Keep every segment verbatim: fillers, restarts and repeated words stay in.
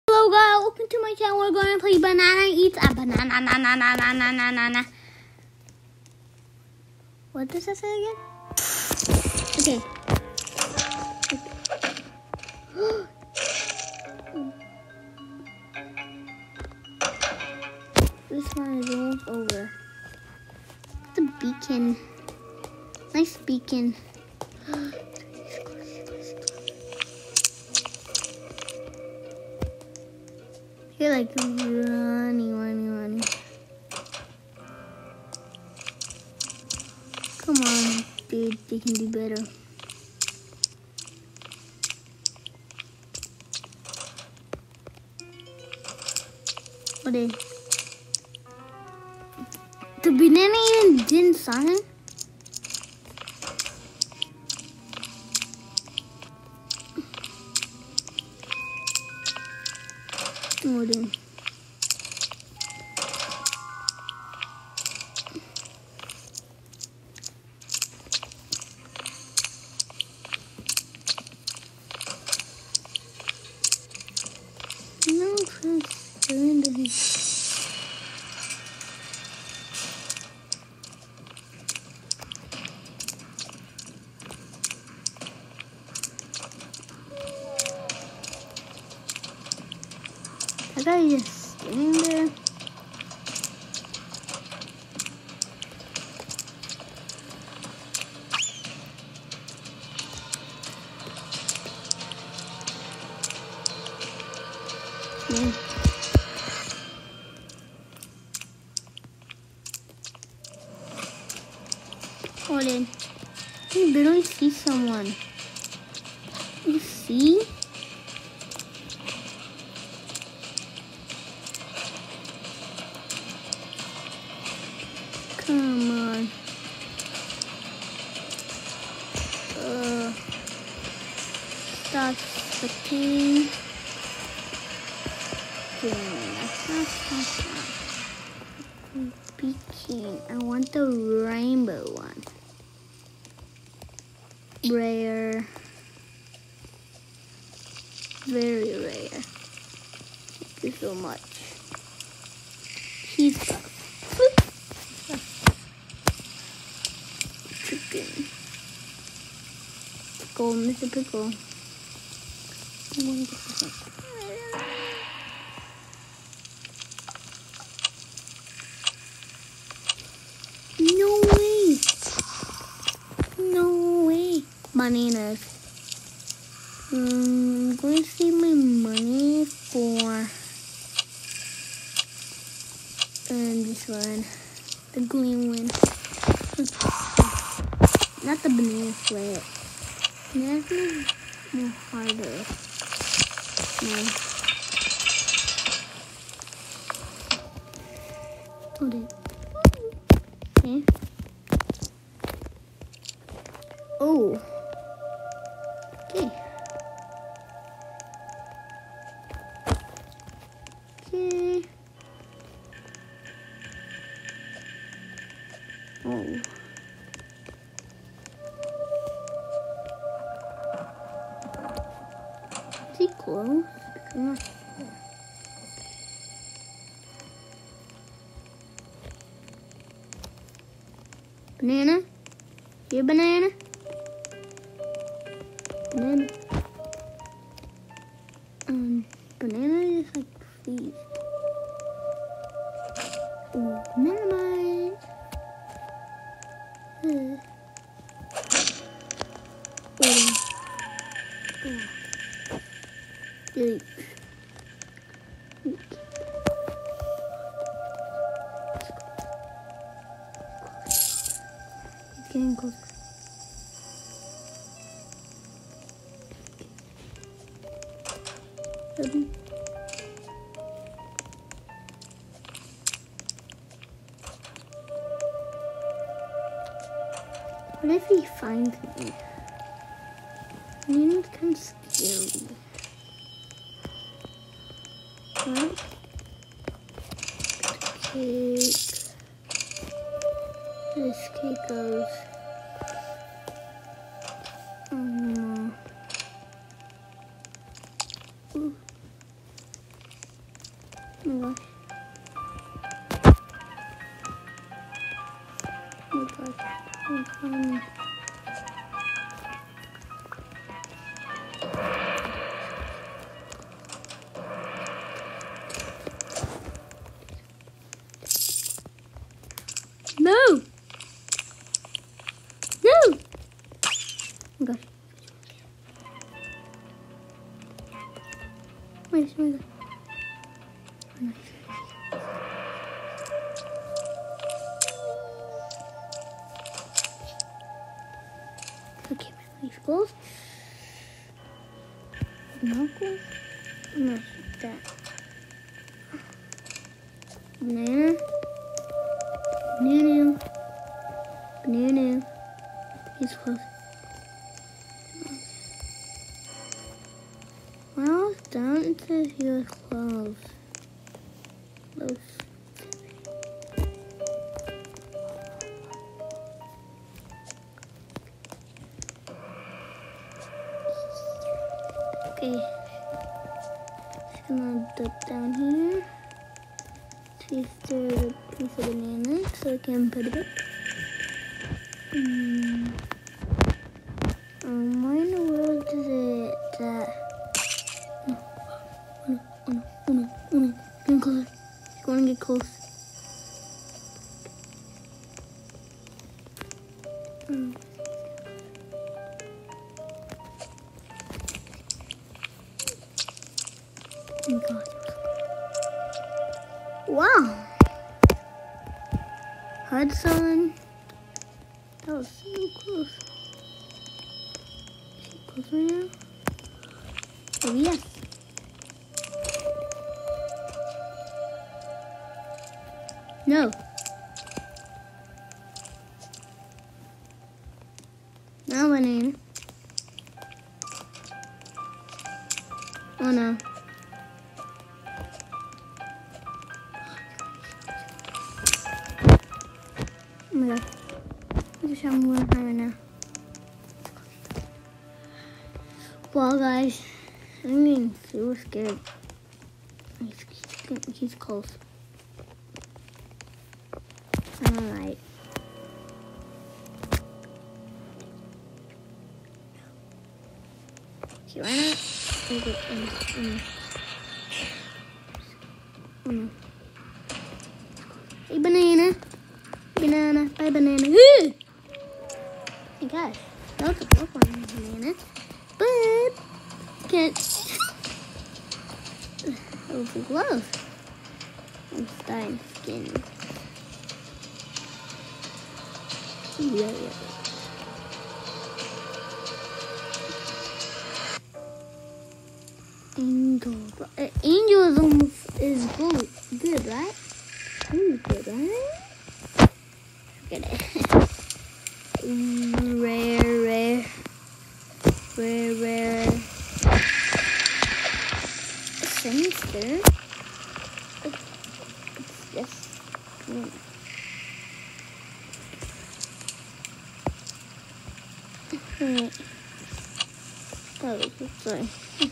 Hello guys, welcome to my channel. We're going to play Banana Eats a Banana, na, na, na, na, na, na, na, na. What does that say again? Okay. This one is almost over. It's a beacon. Nice beacon. You're like running, running, running. Come on, dude. They can do better. What is? The banana even didn't saw him? What is? No, first surrender. That guy is just sitting there. Yeah. Hold in. I can barely see someone. You see? Come on. Uh, stop spectating. Okay, that's not stop. Beacon. I want the rainbow one. Rare. Very rare. Thank you so much. He's got chicken. Pickle, Mister Pickle. one hundred percent. No way! No way! Bananas. Um, I'm going to save my money for um, this one. The green one. Not the banana split. That's more harder. No. Hold it. Okay. Oh. Okay. Okay. Oh. Is he close? I'm not sure. Banana? You a banana? Banana. Um, banana is like freeze. Oh, never mind. Uh. Oh. Oh. Dude. It's getting close. Ready? What if he finds me? I mean, it's kind of scary. What? Cake. This cake goes. Oh no. Ooh. Oh my gosh. Oh my gosh. Oh my god. No! No! Oh my gosh. Wait, oh my god. Oh, nice. Okay, my leaf goes. Knuckles? No, that. Banana. Banana. Banana. He's close. Well, down to your clothes. Close. Okay. Just gonna dip down here. Twist the piece of banana so I can put it up. Hmm. Um, why in the world is it that? Oh no, oh no, oh no, oh no, getting closer. He's going to get close. Mm. Oh my god. Wow. Hudson. That was so close. Is he close right now? Oh yes. No. No banana. Oh no. Oh my god. I just have more time right now. Well guys, I'm getting so scared. He's, he's, he's close. Alright. See, why not? Okay, um, um. Oh no. Hey, banana. Banana. Bye, banana. Hey guys, that was a good one, banana. But, can't. That was so close. I'm starting skin. Yeah, yeah. Angel. Uh, Angel is almost is good, good, right? Ooh, good, right? Look at it. Rare, rare, rare, rare. Sinister. It's, it's just. Mm. Wait. Oh, sorry.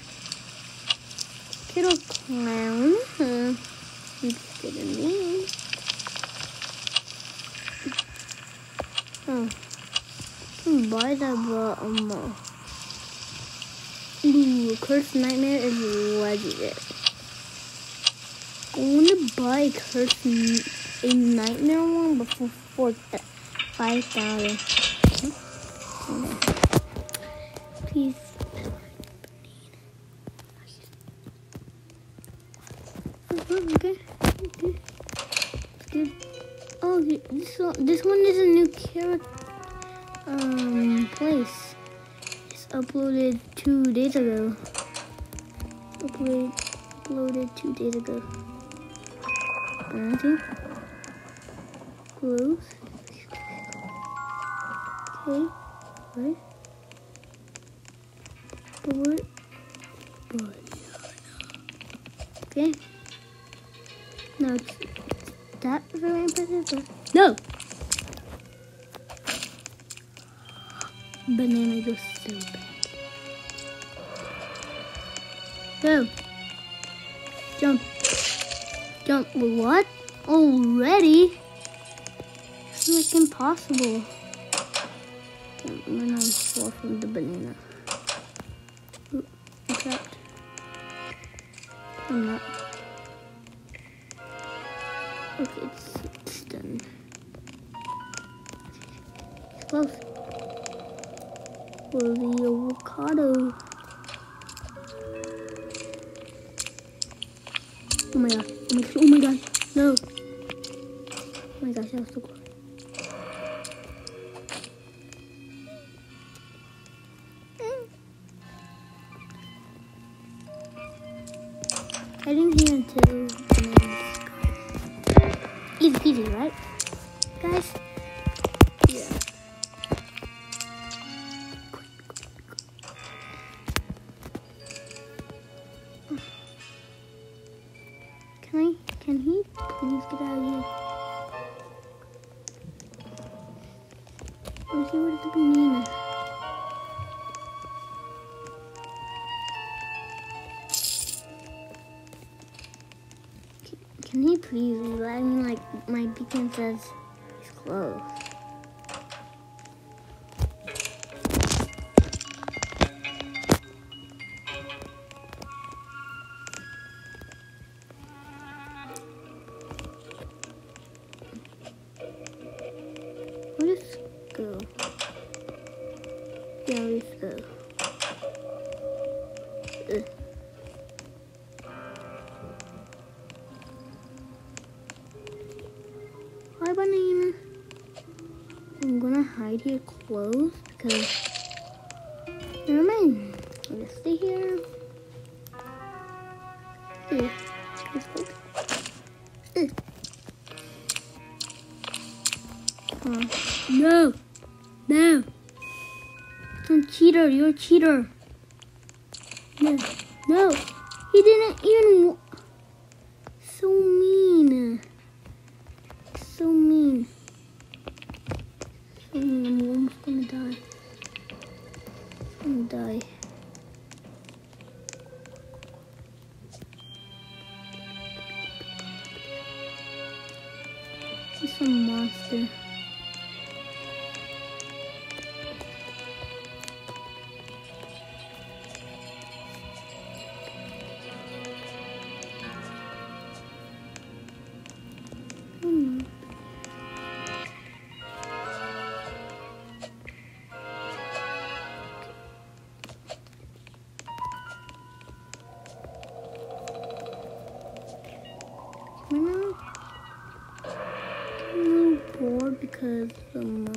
Little clown. Uh, let's get in there. Oh. Hmm, buy that, but um. Uh, ooh, Cursed Nightmare is legendary. I want to buy Cursed a Nightmare one, but for four five thousand. Okay. Please. Okay, okay, it's good. Oh, this one, this one is a new character um place. It's uploaded two days ago. Uploaded, uploaded two days ago. Anything? Close. Okay. What? What? Banana. Okay. No, it's that very impressive. No! Banana goes so bad. Go! Jump! Jump. What? Already? It's like impossible. Okay, I'm gonna fall from the banana. Ooh, I'm trapped. I'm not. Okay, it's, it's done. It's close. For the avocado. Oh my god. Oh my gosh. Oh my god. No. Oh my gosh, that was so close. Heading here until easy peasy, right? Guys? Yeah. Can I, can he please get out of here? Where's he with the banana? Can, can he please leave? I mean, like, my beacon says he's close. Let's go. Yeah, let's go. Ugh. Hi, banana. I'm gonna hide here close because never mind. I'm gonna stay here. Ugh. Ugh. Uh, no, no. You're a cheater. You're a cheater. No, no. He didn't even. So mean. So mean. So mean. I'm almost gonna die. I'm gonna die. He's some monster. Hmm. I'm a little bored because um.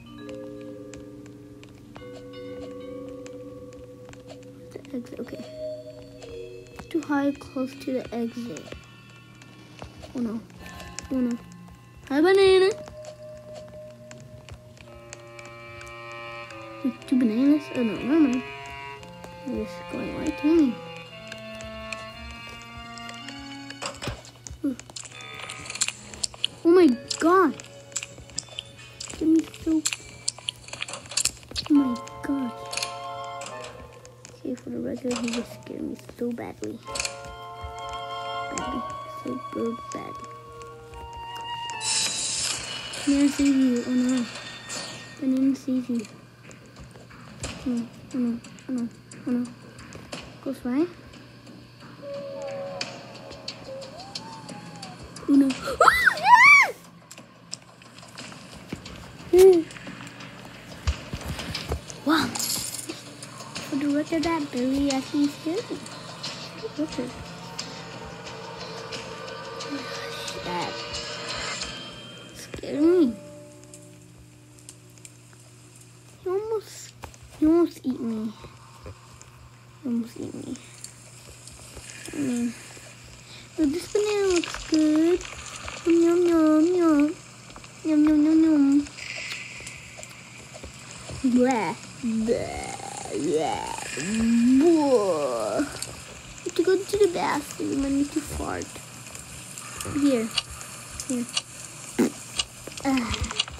The exit. Okay. Too high, close to the exit. Oh no. Oh no. Hi, banana. With two bananas? Oh no, never mind. I'm just going right to me. Ooh. Oh my god. Give me so. Oh my gosh. Okay, for the record, he just scared me so badly. Badly. So good, badly. Banana sees you. Oh no. Banana sees you. Oh no. Oh no. Oh no. Oh no. Goes right. Oh no. Wow. For the record, that Billy actually scared me. Look at that. Scared me. He almost, he almost eat me. He almost eat me. I mean, oh, this banana looks good. Yum yum yum yum yum yum yum. Blah blah blah. Blah. I have to go to the bathroom. I need to fart. Here, here. Uh.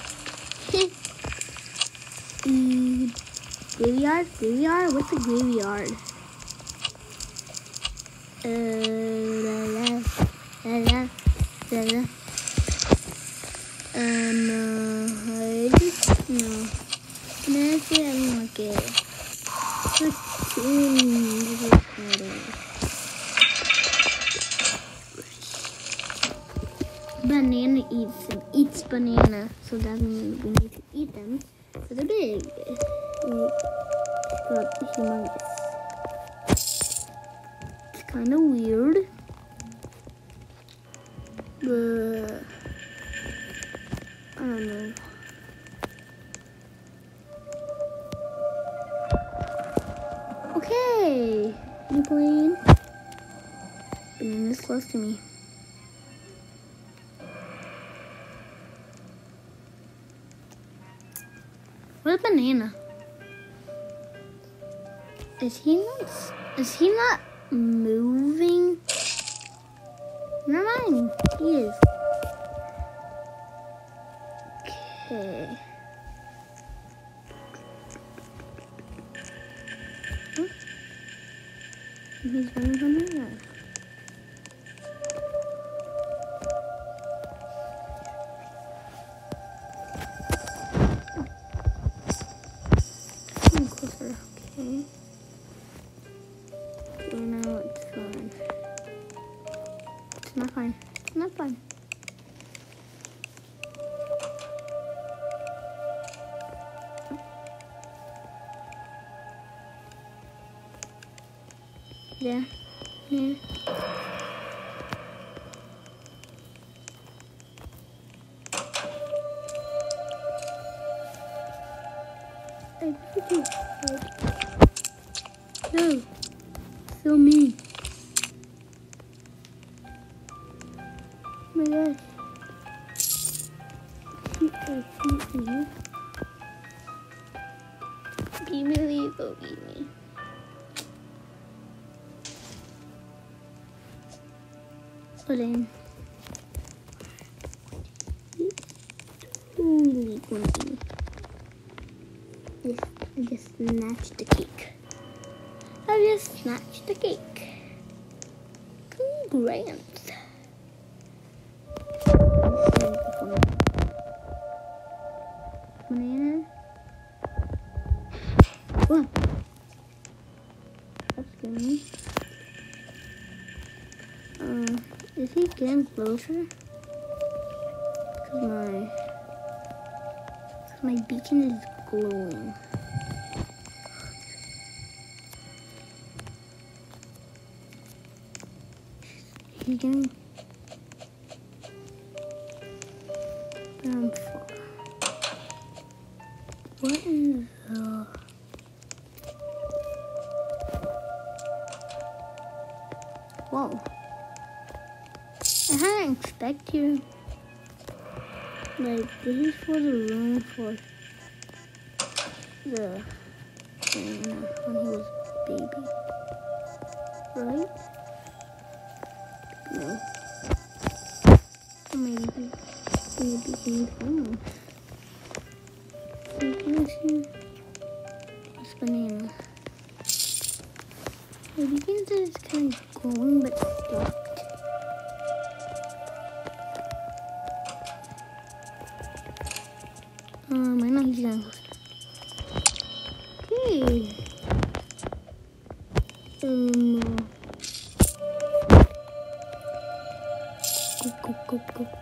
Mm, graveyard? Graveyard? What's a graveyard? Uh, la, la, la, la. there. Um, uh, I just, no. Banana, I don't like it. Banana eats them, eats banana, so that means we need to eat them. So they're big. We got humongous. It's kind of weird, but I don't know. Okay, you playing? Banana's close to me. Where's Banana? Is he not? Is he not moving? Never mind. He is. Okay. Huh? He's running from me now. Closer, okay. Okay, now it's fine. It's not fine. It's not fine. Yeah. Yeah. No, so mean. Oh my gosh. Beat me. Beat me, please, oh, beat me. But then, totally going to just, just snatch the cake. I just snatched the cake. Congrats. Banana. What? That's good. Uh, is he getting closer? Because my, cause my beacon is glowing. He's getting um, what is the whoa? I didn't expect you. Like, this is for the room for the thing when he was a baby, right? No. Maybe, maybe he's home. It's Banana. The beacon is kind of going, but stopped. Um, I know he's gonna go. Okay. Um. Go, go, go, go.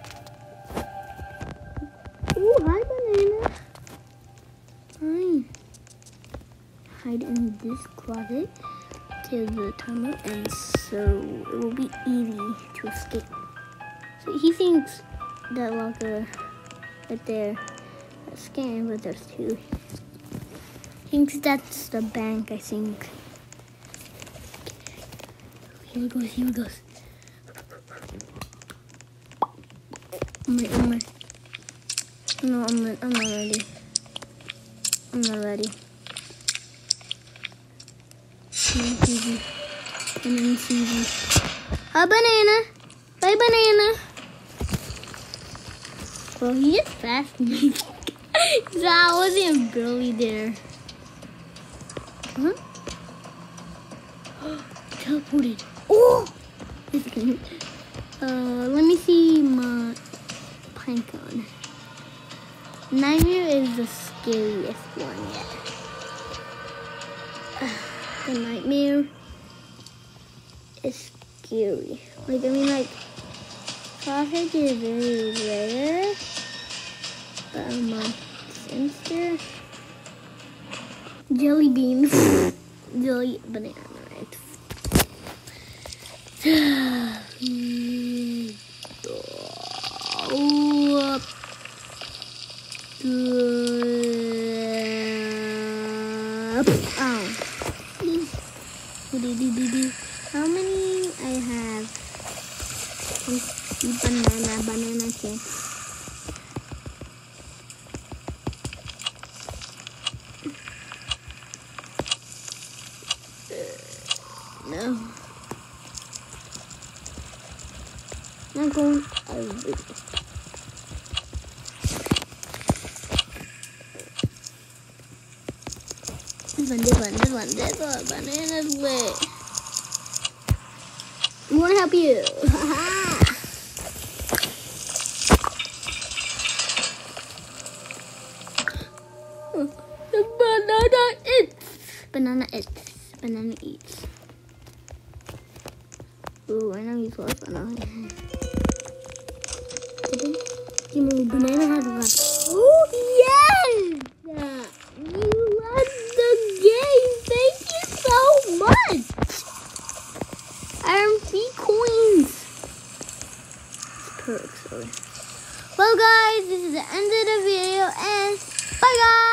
Oh, hi, Banana. Hi. Hide in this closet till the timer ends, so it will be easy to escape. So he thinks that locker right there is scanned, but there's two. He thinks that's the bank, I think. Here he goes, here he goes. I'm ready, I'm ready. No, I'm, re I'm not ready. I'm not ready. It's easy. And then it's easy. A banana. Bye, Banana. Well, he is fast. So I wasn't barely there. Huh? Teleported. Oh! Uh, let me see my tank on. Nightmare is the scariest one yet. The nightmare is scary. Like, I mean, like, traffic is very rare. But I'm a sinister. Jelly beans. Jelly banana, right? Oh. How many I have? Banana, banana cake. No. I'm going over. This one, this one, this one, this one, bananas way. I want to help you. The banana eats. Banana eats. Banana eats. Ooh, I know he's lost banana. Banana has one. Oh, yes! You love the game. Thank you so much. I earned three coins. Perks. Sorry. Well, guys, this is the end of the video, and bye, guys.